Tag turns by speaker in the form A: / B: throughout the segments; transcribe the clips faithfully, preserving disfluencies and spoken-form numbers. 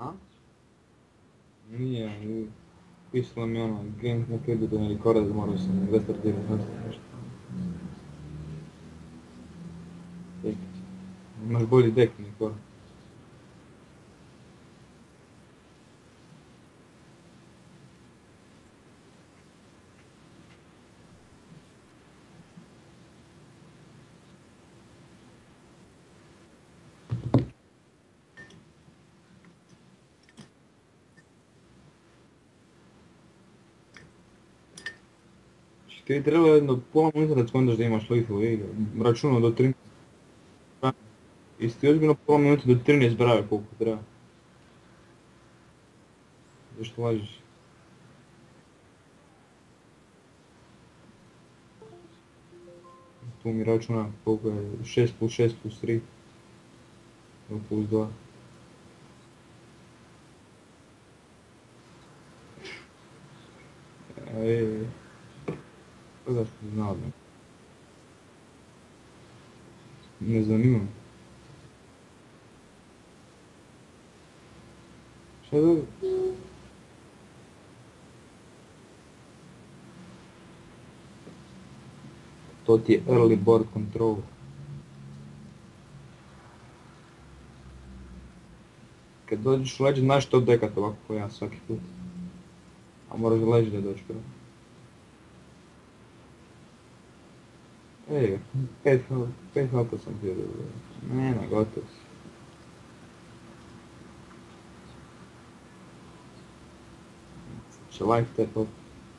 A: A? Nije, ali pisalo mi ono, game na kreditu ili kored, morao sam restartirati nešto. Imaš bolji dek nego kored. Ti je trebalo jedno pola minuta da skontaš da imaš lifu u igru. Računao do trinaest brave. Jesi ti ozbiljno pola minuta do trinaest brave koliko treba? Zašto lažiš? Tu mi računa koliko je šest plus šest plus tri. Ili plus dva. Ej, pa zašto ti znao da? Ne zanima me. Šta da? To ti je early board control. Kad dođeš u leđe, znaš što dekat ovako ko ja svaki put. A moraš u leđe da dođeš prvo. Ej, pet, pet halta sam htio da dođe. Ne, ne, gotovo si. Će life tap op.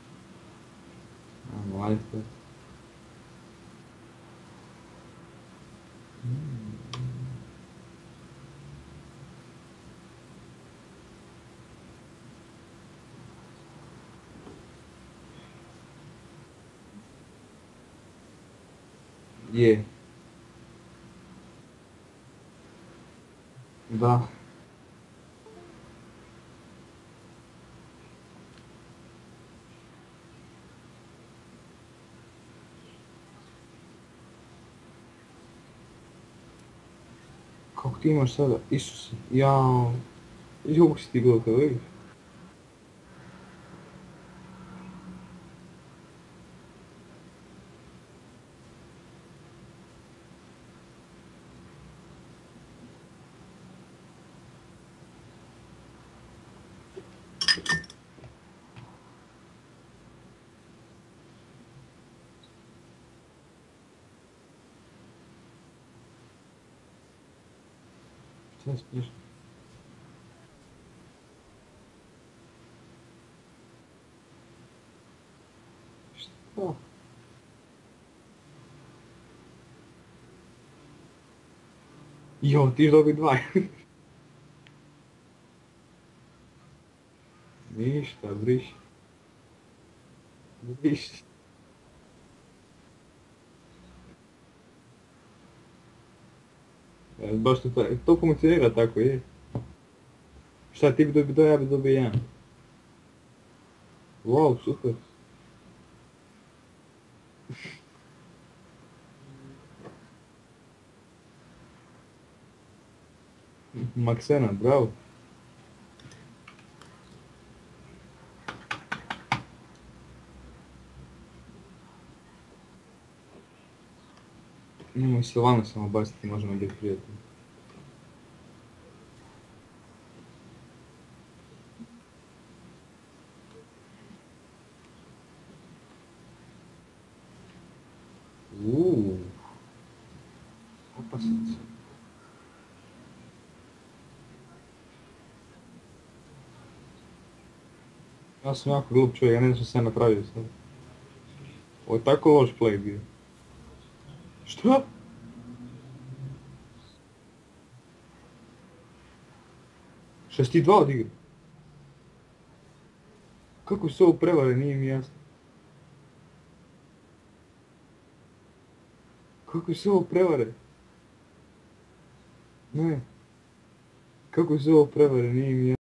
A: Ajmo life tap. Je. Da. Kako ti imaš sada? Isuse, jao. Juk si ti gledao kada vidiš. Šta spiš? Šta? Jo, ti dobi dva. Ništa, briši. Briši. E, baš to, to funkcionira tako, je. Šta ti bi dobio, ja bi dobio jedan. Wow, super. Maksena, bravo. Nemoj se vama samo baciti, možemo biti prijatelji. Uuuu. Opasac. Ja sam jako glup čovjek, ja ne znam što sam ja napravio sad. Ovo je tako loš play bio. Što? Šta si ti dva odigrao? Kako su ovo prevare, nije mi jasno. Kako su ovo prevare? Ne. Kako su ovo prevare, nije mi jasno.